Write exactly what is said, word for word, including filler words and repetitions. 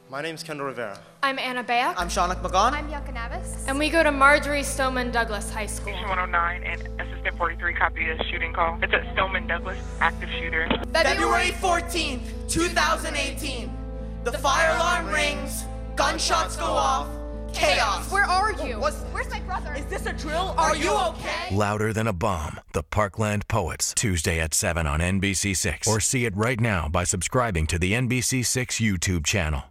My name's Kendall Rivera. I'm Anna Bayak. I'm Shaunak Magan. I'm Bianca Navis. And we go to Marjorie Stoneman Douglas High School. Station one oh nine and Assistant forty-three copy a shooting call. It's at Stoneman Douglas, active shooter. February fourteenth, twenty eighteen. The fire alarm rings, gunshots go off, chaos. Where are you? What's, Where's my brother? is this a drill? Are you okay? Louder Than a Bomb, The Parkland Poets, Tuesday at seven on N B C six. Or see it right now by subscribing to the N B C six YouTube channel.